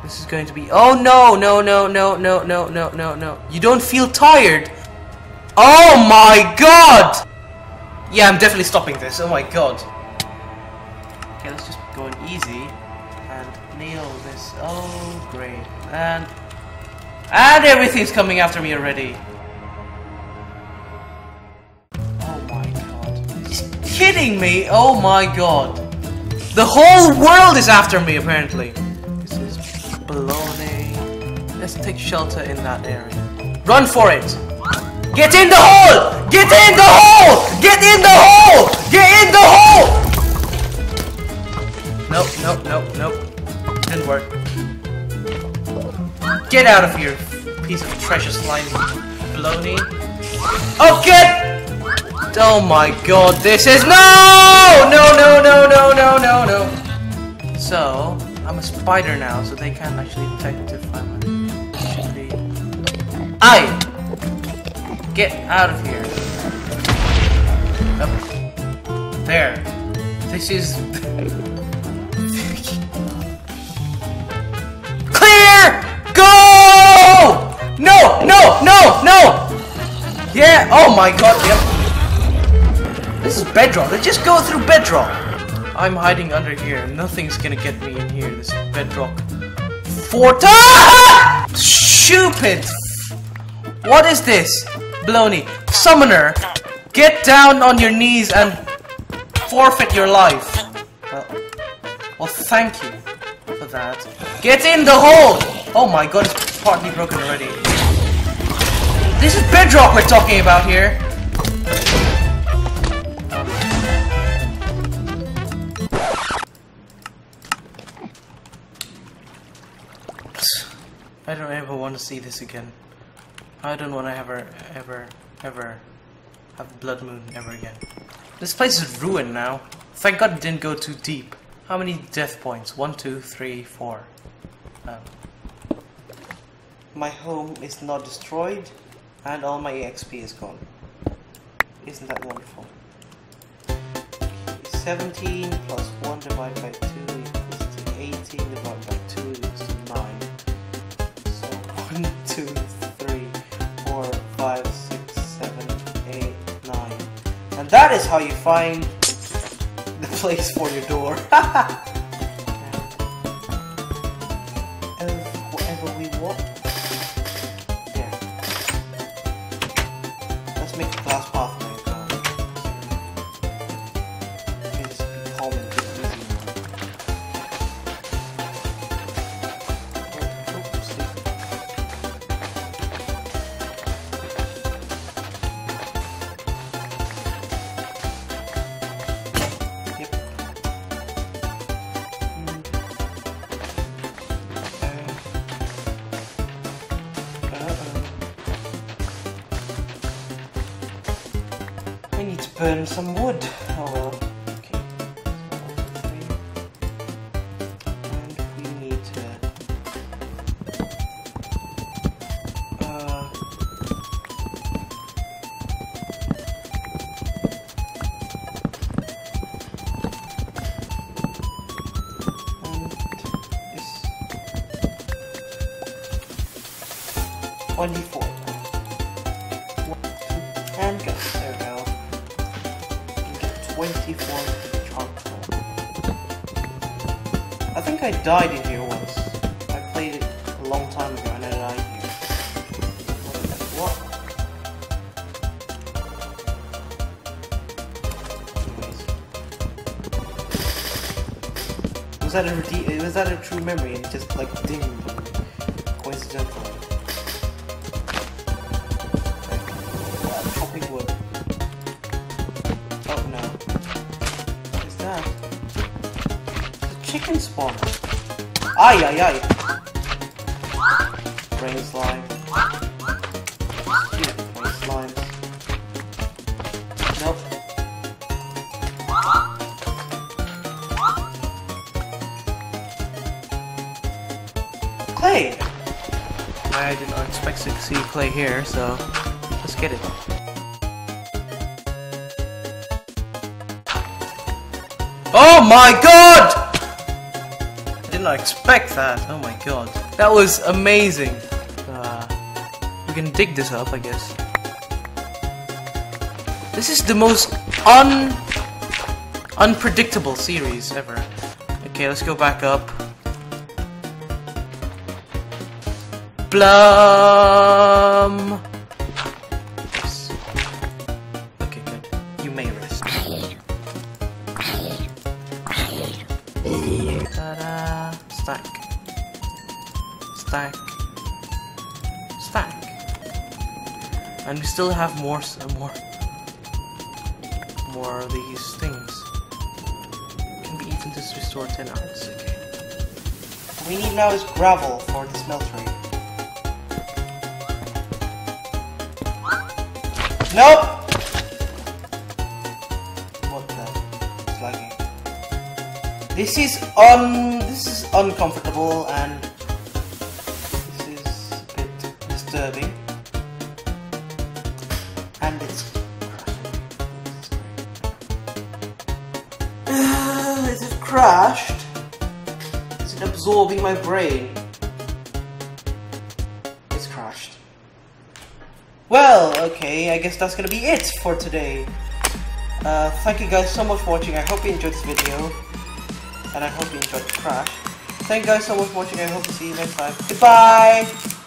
This is going to be. Oh no, no, no, no, no, no, no, no, no. You don't feel tired? Oh my god! Yeah, I'm definitely stopping this. Oh my god. Okay, let's just go in easy and nail this. Oh, great. And everything's coming after me already. Oh my god. He's kidding me? Oh my god. The whole world is after me, apparently. This is baloney. Let's take shelter in that area. Run for it! Get in the hole! Get in the hole! Get in the hole! Get in the hole! Nope, nope, nope, nope. Didn't work. Get out of here, piece of treasure slime baloney. Oh, get! Oh my god, this is no! No, no, no, no, no, no, no. So, I'm a spider now, so they can't actually detect if I'm a... Get out of here. Up. There. This is... Clear! Go! No! No! No! No! Yeah! Oh my god, yep. This is bedrock. Let's just go through bedrock. I'm hiding under here. Nothing's gonna get me in here. This bedrock fort. Ah! Stupid! What is this? Baloney. Summoner, get down on your knees and forfeit your life. Well, thank you for that. Get in the hole! Oh my god, it's partly broken already. This is bedrock we're talking about here. I don't ever want to see this again. I don't want to ever have Blood Moon ever again. This place is ruined now. Thank God it didn't go too deep. How many death points? 1, 2, 3, 4. My home is not destroyed, and all my EXP is gone. Isn't that wonderful? 17 plus 1 divided by 2 equals to 18 divided by 2 equals to 9. So 1, 2, 3, 4, 5, 6, 7, 8, 9. And that is how you find the place for your door. And wherever we walk. Yeah. Let's make a glass pathway. We need to burn some wood. Oh well. Okay. And we need to and 24. And go. There we go. 24 charcoal. I think I died in here once. I played it a long time ago and I died here. What? Anyways. Was that a true memory and just like dinged coincidentally? Chopping wood. Oh no. What is that? It's a chicken spawn. Ay ay ay. Brain slime. Cute brain slimes. Nope. Clay! I did not expect to see clay here, so let's get it. Oh my god! I did did not expect that. Oh my god. That was amazing. We can dig this up, I guess. This is the most unpredictable series ever. Okay, let's go back up. Blum. Yes. Okay, good. You may rest. Ta-da! Stack. Stack. Stack. And we still have more of these things. Can be even just restore 10 ounce. Okay. What we need now is gravel for the smeltery. Nope! What the? It's lagging. This is uncomfortable and this is a bit disturbing. And it's is it crashed? Is it absorbing my brain? It's crashed. Well, okay, I guess that's gonna be it for today. Thank you guys so much for watching. I hope you enjoyed this video. And I hope you enjoyed the crash. Thank you guys so much for watching. I hope to see you next time. Goodbye!